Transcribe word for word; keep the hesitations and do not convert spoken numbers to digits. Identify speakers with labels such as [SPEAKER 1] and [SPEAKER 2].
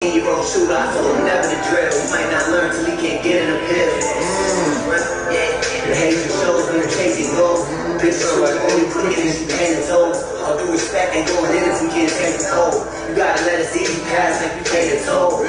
[SPEAKER 1] in your own shooter, I told him never to drill. You might not learn till he can't get in a pill. Mm. Yeah, the hatred shows when the chasing goes. Bitch, so like only crooked and she painted toes. All due respect ain't going in if we can't take the cold. You gotta let us easy pass like we paid a toll.